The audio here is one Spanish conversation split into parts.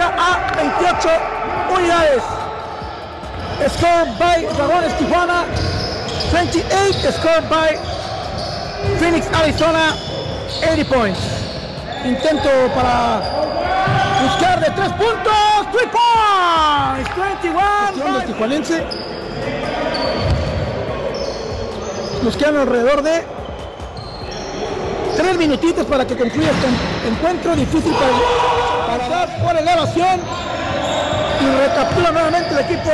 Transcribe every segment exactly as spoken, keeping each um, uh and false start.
Arizona a veintiocho unidades. Scored by Dragones Tijuana, veintiocho. Scored by Phoenix Arizona, ochenta points. Intento para buscar de tres puntos. Three points. veintiuno. Los tijuanenses. Nos quedan alrededor de tres minutitos para que concluya este encuentro. Difícil para, para dar por elevación. Y recaptura nuevamente el equipo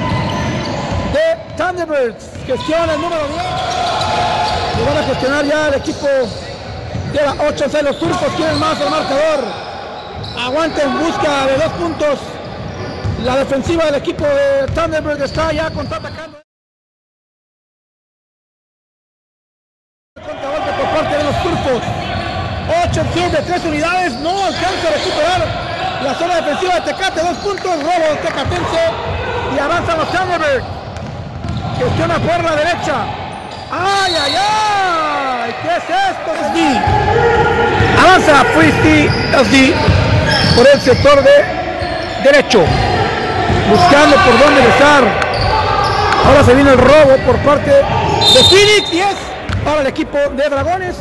de Thunderbirds. Gestiona el número diez. Y van a gestionar ya el equipo de la ocho. Los turcos quieren más el marcador. Aguanta en busca de dos puntos. La defensiva del equipo de Thunderbirds está ya contraatacando. Contragolpe por parte de los turcos. ocho opción de tres unidades. No alcanza a recuperar la zona defensiva de Tecate. Dos puntos. Robo tecatense. Y avanzan los Thunderbirds. Gestiona por la derecha. ¡Ay, ay, ay! ¿Qué es esto? S D. Avanza Fristy S D por el sector de derecho. Buscando por dónde besar. Ahora se viene el robo por parte de Phoenix. Y es para el equipo de Dragones.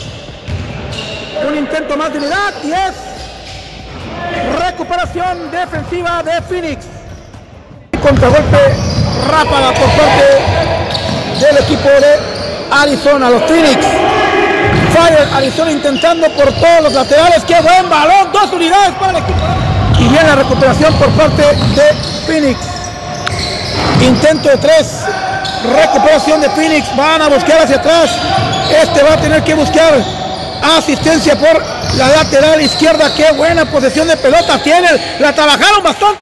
Un intento más de unidad. Y es recuperación defensiva de Phoenix. Contragolpe rápida por parte del equipo de Arizona, los Phoenix. Fire Arizona intentando por todos los laterales. ¡Qué buen balón! Dos unidades para el equipo. Y viene la recuperación por parte de Phoenix. Intento de tres. Recuperación de Phoenix. Van a buscar hacia atrás. Este va a tener que buscar asistencia por la lateral izquierda. ¡Qué buena posesión de pelota tiene! La trabajaron bastante.